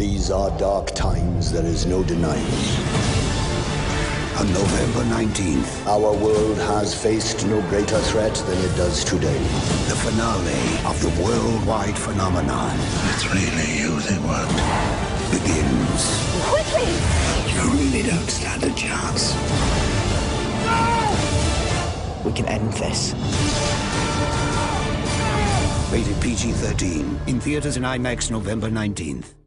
These are dark times, there is no denying. On November 19th, Our world has faced no greater threat than it does today. the finale of the worldwide phenomenon It's really you they want. begins. Quickly! You really don't stand a chance. We can end this. Rated PG-13. In theaters and IMAX November 19th.